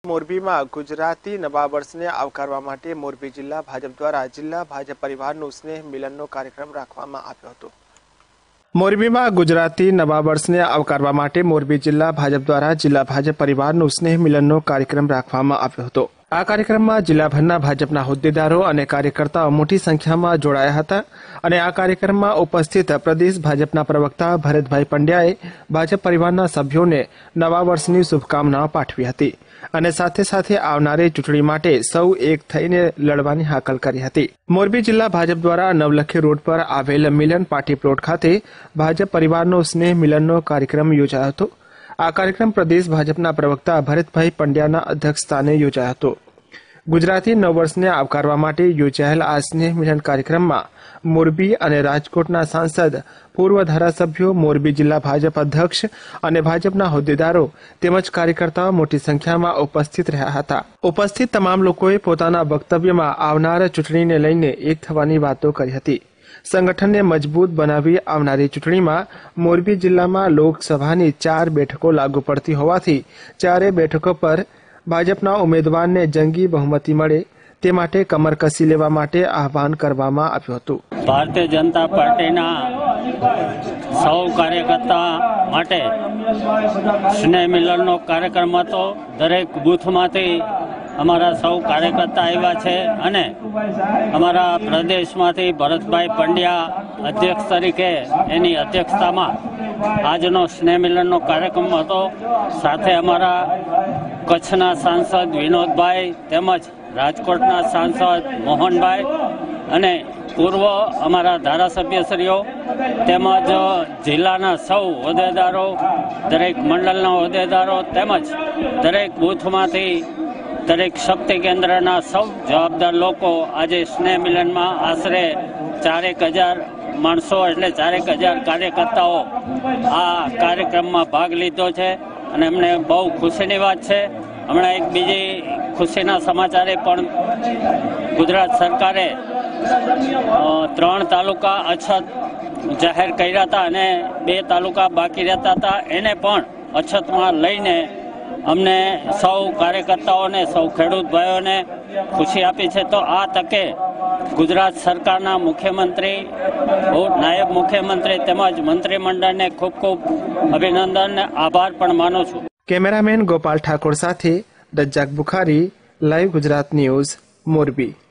मोरबी में गुजराती नवा वर्ष ने आवकारवा माटे मोरबी जिला भाजप द्वारा जिला भाजप परिवारનું स्नेह मिलनનો कार्यक्रम રાખવામાં આવ્યો હતો। मोरबी में गुजराती नवा वर्ष ने आवकारवा माटे मोरबी जिला भाजप द्वारा जिला भाजप परिवारનું स्नेह मिलनનો कार्यक्रम રાખવામાં આવ્યો હતો। आ कार्यक्रम में जिलाभરના भाजपना હોદ્દેદારો અને કાર્યકર્તાઓ મોટી સંખ્યામાં જોડાયા હતા અને આ કાર્યક્રમમાં ઉપસ્થિત પ્રદેશ ભાજપના પ્રવક્તા ભરતભાઈ પંડ્યાએ ભાજપ પરિવારના સભ્યોને નવા વર્ષની શુભકામનાઓ પાઠવી હતી અને સાથે સાથે આવનારી ચૂંટણી માટે સૌ એક થઈને લડવાની હાકલ કરી હતી। મોરબી જિલ્લા ભાજપ દ્વારા નવલખી રોડ પર આવેલ મિલન પાર્ટી પ્લોટ ખાતે ભાજપ પરિવારનો સ્નેહ મિલનનો કાર્યક્રમ યોજાયો હતો। आ कार्यक्रम प्रदेश भाजपा प्रवक्ता भरतभाई पंड्याना अध्यक्षस्थाने योजायो हतो। गुजराती नववर्षने आवकारवा माटे योजायेल आ स्नेह मिलन कार्यक्रम में मोरबी और राजकोटना सांसद पूर्व धारासभ्यो मोरबी जिला भाजप अध्यक्ष और भाजपना होद्देदारो तेमज कार्यकर्ताओं मोटी संख्या में उपस्थित रह्या हता। उपस्थित तमाम लोकोए पोताना वक्तव्यमां आवनार चूंटणीने लईने एक थवानी वातो करी हती। संगठन ने मजबूत बनावी आवनारी चूंटणी में मोरबी जिला में लोकसभा 4 बैठकों लागू पड़ती होवाथी 4 बैठकों पर भाजपना उम्मीदवार ने जंगी बहुमती मळे ते माटे कमर कसी लेवा माटे आह्वान करवामां आव्युं हतुं। भारतीय जनता पार्टीना सौ कार्यकर्ता माटे स्नेह मिलननो कार्यक्रम हतो। दरेक बूथमांथी अमारा सौ कार्यकर्ता आव्या छे अने अमारा प्रदेशमांथी भरतभाई पंड्या अध्यक्ष तरीके एनी अध्यक्षतामां आजनो स्नेह मिलननो कार्यक्रम हतो। साथे अमारा कच्छना सांसद विनोदभाई तेमज राजकोटना सांसद मोहनभाई अने पूर्व अमारा धारासभ्यश्रीओ तेमज जिल्लाना सौ होद्देदारो दरेक मंडलना होद्देदारो तेमज दरेक बूथमांथी दरेक शक्ति केन्द्रना सौ जवाबदार लोको आज स्नेह मिलन में आश्रे 4,000 माणसों एटले 4,000 कार्यकर्ताओं आ कार्यक्रम में भाग लीधो छे अने अमने बहु खुशीनी वात छे। हमणां एक बीजी खुशीना समाचारे पण गुजरात सरकारे 3 तालुका अछत जाहिर कर्या हता अने 2 तालुका बाकी रहता था एने पण अछत में लईने अमने सौ कार्यकर्ताओं ने सौ खेडूत भाईओ ने खुशी आपी है। तो आ तके गुजरात सरकारना मुख्यमंत्री और नायब मुख्यमंत्री तेमज मंत्रीमंडल ने खूब खूब अभिनंदन ने आभार पण मानु छुं। कैमरामेन गोपाल ठाकुर साथे रज्जाक बुखारी, लाइव गुजरात न्यूज, मोरबी।